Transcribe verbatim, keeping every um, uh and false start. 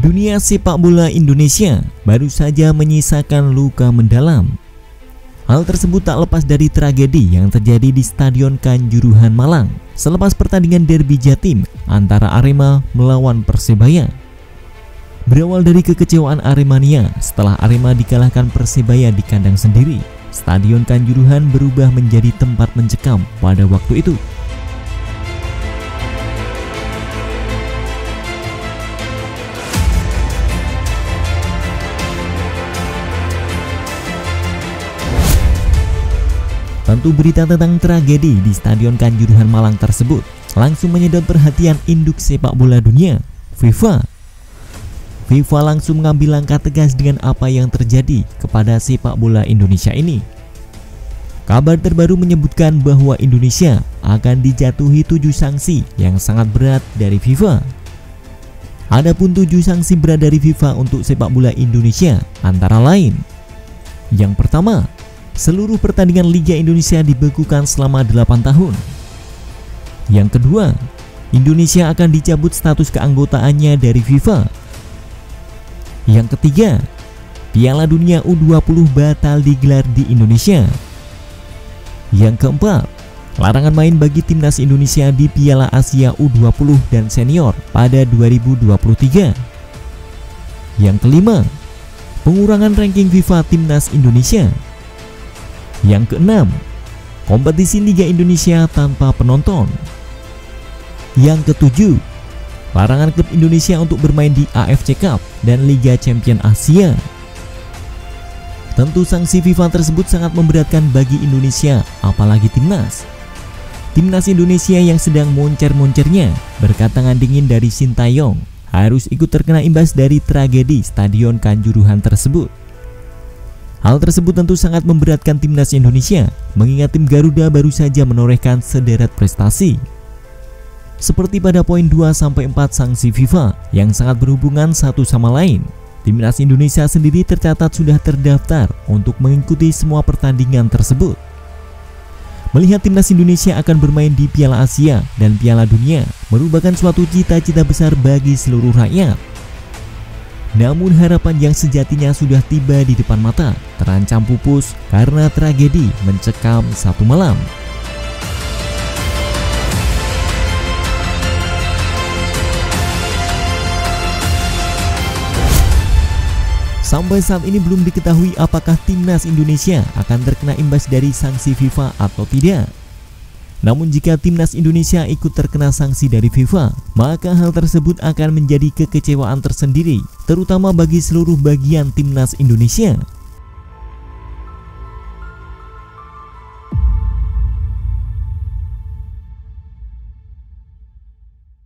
Dunia sepak bola Indonesia baru saja menyisakan luka mendalam. Hal tersebut tak lepas dari tragedi yang terjadi di Stadion Kanjuruhan Malang selepas pertandingan derby Jatim antara Arema melawan Persebaya. Berawal dari kekecewaan Aremania setelah Arema dikalahkan Persebaya di kandang sendiri, Stadion Kanjuruhan berubah menjadi tempat mencekam pada waktu itu. Tentu berita tentang tragedi di Stadion Kanjuruhan Malang tersebut langsung menyedot perhatian induk sepak bola dunia, FIFA. FIFA langsung mengambil langkah tegas dengan apa yang terjadi kepada sepak bola Indonesia ini. Kabar terbaru menyebutkan bahwa Indonesia akan dijatuhi tujuh sanksi yang sangat berat dari FIFA. Adapun tujuh sanksi berat dari FIFA untuk sepak bola Indonesia antara lain: yang pertama, seluruh pertandingan Liga Indonesia dibekukan selama delapan tahun. Yang kedua, Indonesia akan dicabut status keanggotaannya dari FIFA. Yang ketiga, Piala Dunia U dua puluh batal digelar di Indonesia. Yang keempat, larangan main bagi timnas Indonesia di Piala Asia U dua puluh dan senior pada dua ribu dua puluh tiga. Yang kelima, pengurangan ranking FIFA timnas Indonesia. Yang keenam, kompetisi Liga Indonesia tanpa penonton. Yang ketujuh, larangan klub Indonesia untuk bermain di A F C Cup dan Liga Champion Asia. Tentu sanksi FIFA tersebut sangat memberatkan bagi Indonesia, apalagi timnas. Timnas Indonesia yang sedang moncer-moncernya berkat tangan dingin dari Sintayong harus ikut terkena imbas dari tragedi Stadion Kanjuruhan tersebut. Hal tersebut tentu sangat memberatkan timnas Indonesia, mengingat tim Garuda baru saja menorehkan sederet prestasi. Seperti pada poin dua sampai empat sanksi FIFA yang sangat berhubungan satu sama lain, timnas Indonesia sendiri tercatat sudah terdaftar untuk mengikuti semua pertandingan tersebut. Melihat timnas Indonesia akan bermain di Piala Asia dan Piala Dunia merupakan suatu cita-cita besar bagi seluruh rakyat. Namun harapan yang sejatinya sudah tiba di depan mata terancam pupus karena tragedi mencekam satu malam. Sampai saat ini belum diketahui apakah timnas Indonesia akan terkena imbas dari sanksi FIFA atau tidak. Namun jika timnas Indonesia ikut terkena sanksi dari FIFA, maka hal tersebut akan menjadi kekecewaan tersendiri, terutama bagi seluruh bagian timnas Indonesia.